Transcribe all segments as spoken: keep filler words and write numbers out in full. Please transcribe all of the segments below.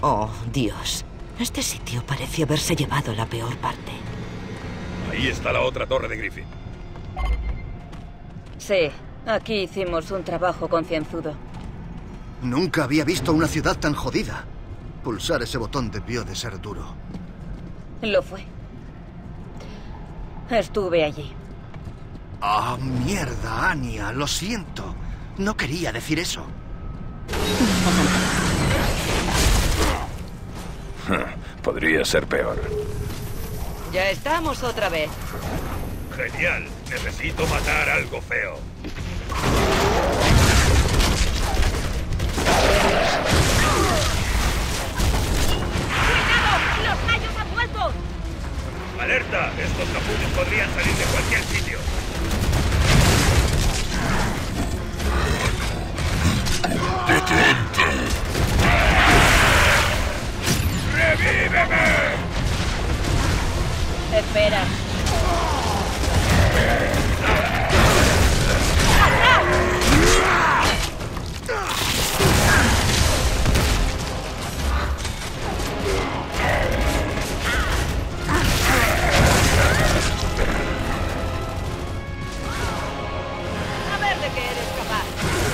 Oh, Dios. Este sitio parece haberse llevado la peor parte. Ahí está la otra torre de Griffin. Sí, aquí hicimos un trabajo concienzudo. Nunca había visto una ciudad tan jodida. Pulsar ese botón debió de ser duro. Lo fue. Estuve allí. Ah, mierda, Anya, lo siento. No quería decir eso. Podría ser peor. Ya estamos otra vez. Genial. Necesito matar algo feo. ¡Cuidado! ¡Los gallos han vuelto! ¡Alerta! Estos capunes podrían salir de cualquier sitio. ¡Detente! ¡Revíveme! Espera. A ver de qué eres capaz.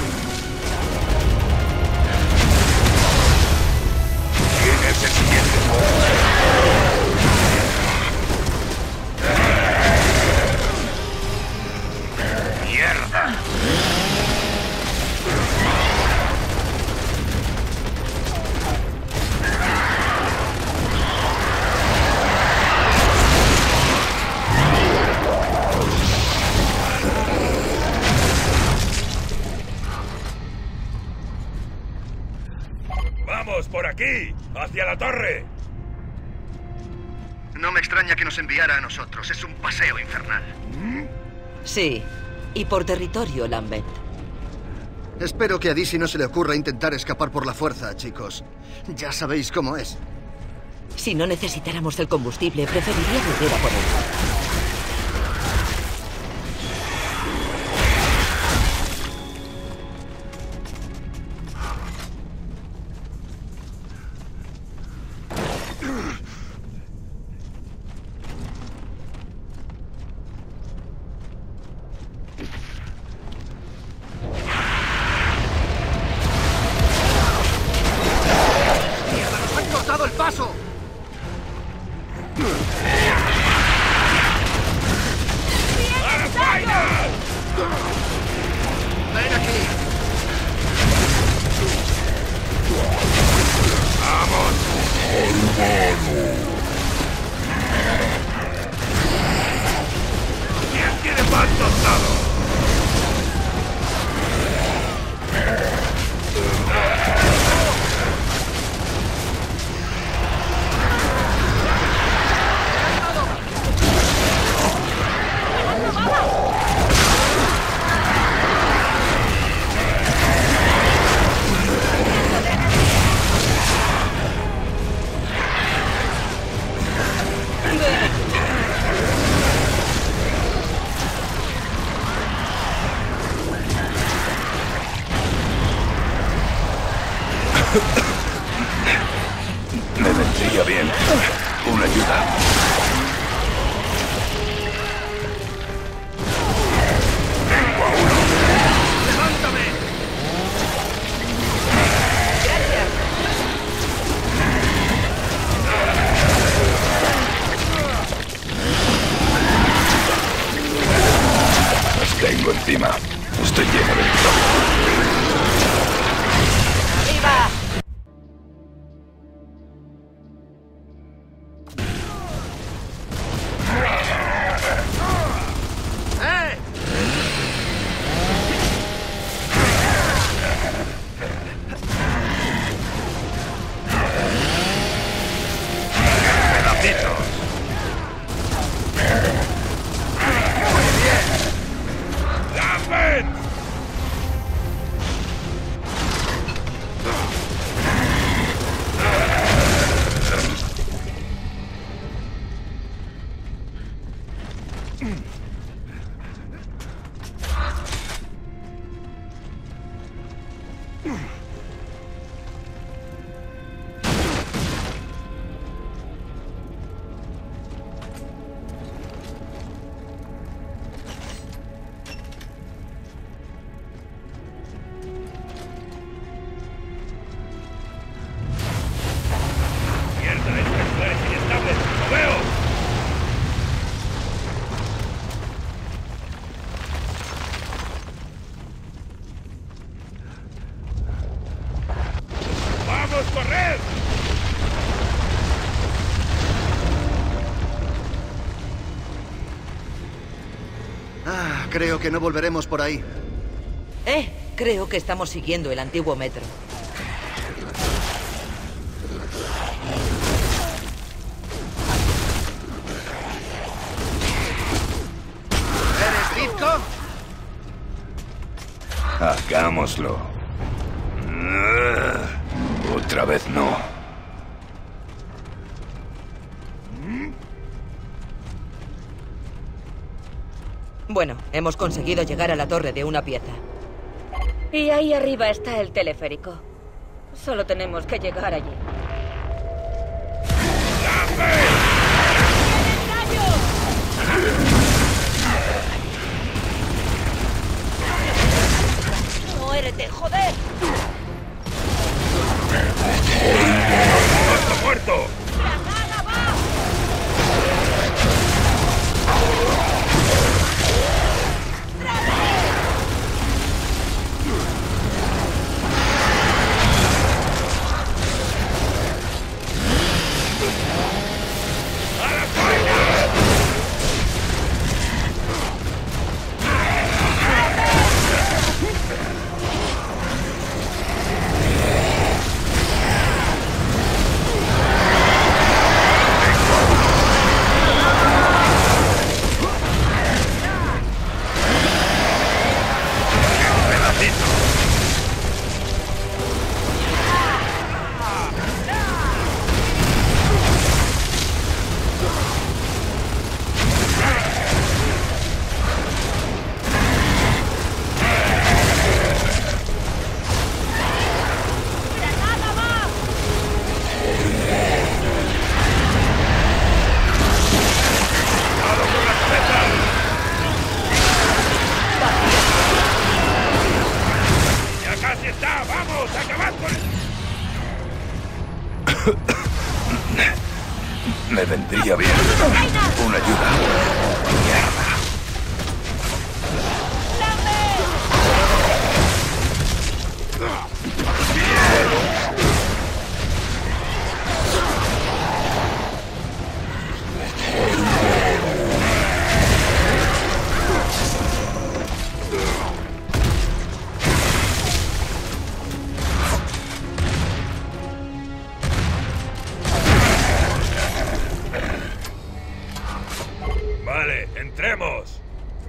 ¿Quién es el siguiente? ¡Mierda! ¡Vamos, por aquí! ¡Hacia la torre! No me extraña que nos enviara a nosotros. Es un paseo infernal. Sí, y por territorio, Lambert. Espero que a Dizzy no se le ocurra intentar escapar por la fuerza, chicos. Ya sabéis cómo es. Si no necesitáramos el combustible, preferiría volver a por él. Me vendría bien una ayuda. Tengo a uno. ¡Levántame! Gracias. Los tengo encima. Estoy lleno de victoria. ¡Arriba! Creo que no volveremos por ahí. Eh, creo que estamos siguiendo el antiguo metro. ¿Eres Ditko? Hagámoslo. Otra vez no. Bueno, hemos conseguido llegar a la torre de una pieza. Y ahí arriba está el teleférico. Solo tenemos que llegar allí. ¡Muérete, joder! ¡Está muerto! ¡Granada va! Me vendría bien una ayuda. Mierda. Vale, entremos.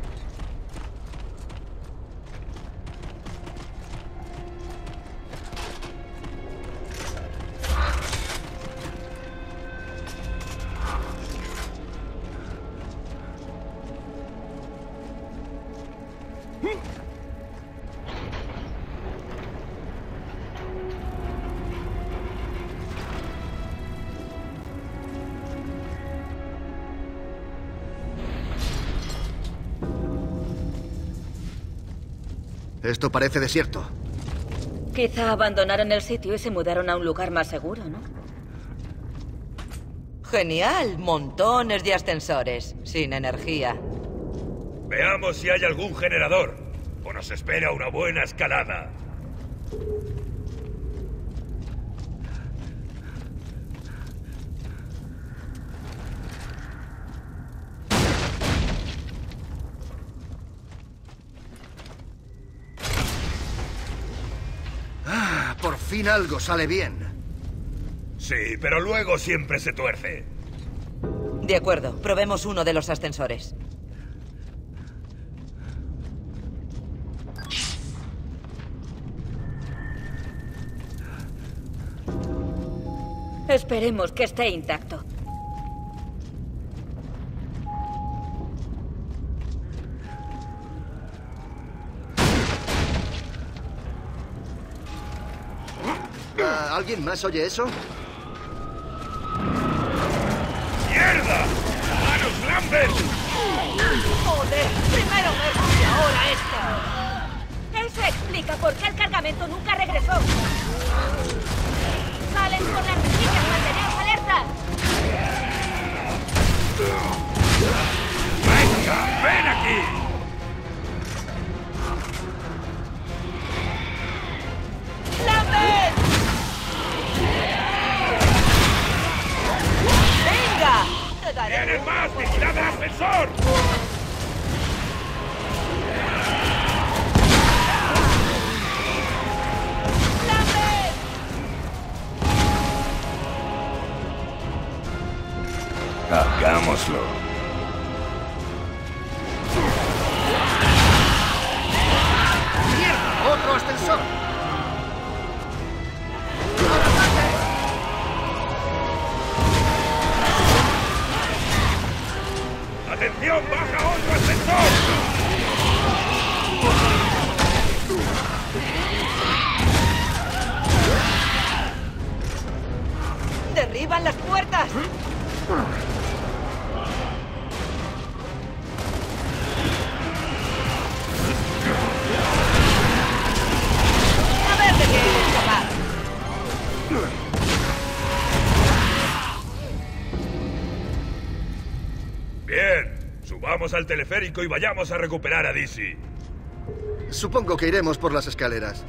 Esto parece desierto. Quizá abandonaron el sitio y se mudaron a un lugar más seguro, ¿no? Genial, montones de ascensores, sin energía. Veamos si hay algún generador. O nos espera una buena escalada. Ah, por fin algo sale bien. Sí, pero luego siempre se tuerce. De acuerdo, probemos uno de los ascensores. Esperemos que esté intacto. Ah, ¿alguien más oye eso? ¡Mierda! ¡Manos Lambert! ¡Joder! Primero esto y ahora esto. Eso explica por qué el cargamento nunca regresó. ¡Salen con las rejillas! ¡Manteneos alerta! ¡Venga! ¡Ven aquí! ¡Lambert! ¡Venga! Te daré ¡Tienen más! ¡Vigilad el ascensor! Hagámoslo. ¡Mierda! ¡Otro ascensor! ¡Atención! ¡Baja otro ascensor! ¡Derriban las puertas! A ver de qué eres capaz. Bien, subamos al teleférico y vayamos a recuperar a Dizzy. Supongo que iremos por las escaleras.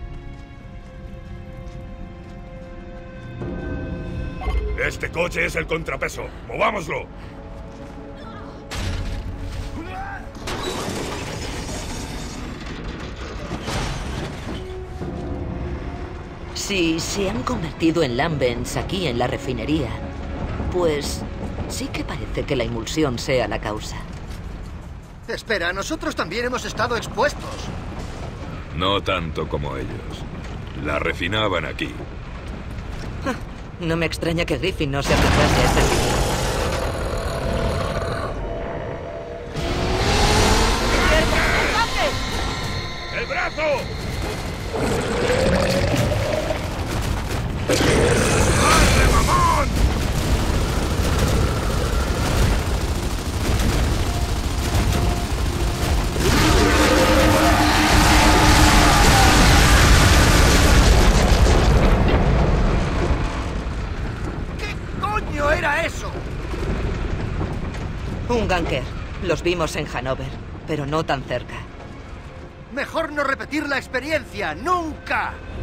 Este coche es el contrapeso. ¡Movámoslo! Si se han convertido en lambens aquí en la refinería, pues sí que parece que la emulsión sea la causa. Espera, nosotros también hemos estado expuestos. No tanto como ellos. La refinaban aquí. No me extraña que Griffin no se acercase a este sitio. ¡El brazo! ¡Corre, mamón! ¿Qué coño era eso? Un ganker. Los vimos en Hanover, pero no tan cerca. Mejor no repetir la experiencia, nunca.